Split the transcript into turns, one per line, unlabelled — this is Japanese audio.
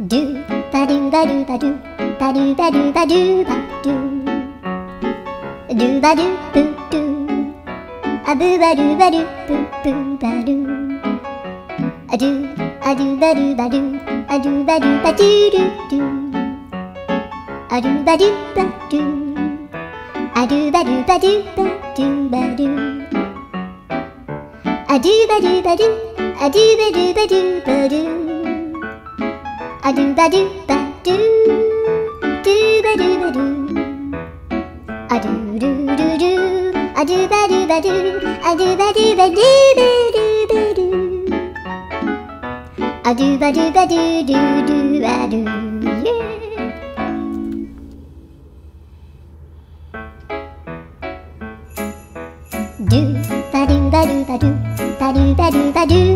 ドゥバドゥバドゥバドゥバドゥバドゥバドゥバドゥドゥバドゥブドゥアブバドゥバドゥブブバドゥアドゥアドゥバドゥバドゥアドゥバドゥバドゥドゥドゥアドゥバドゥバドゥアドゥバドゥバドゥバドゥバドゥアドゥバドゥバドゥアドゥバドゥバドゥバドゥアドゥバドゥバドゥドゥバドゥバドゥアドゥドゥドゥドゥアドゥバドゥバドゥアドゥバドゥバドゥバドゥバドゥアドゥバドゥバドゥドゥドゥアドゥドゥバドゥバドゥバドゥバドゥバドゥバドゥ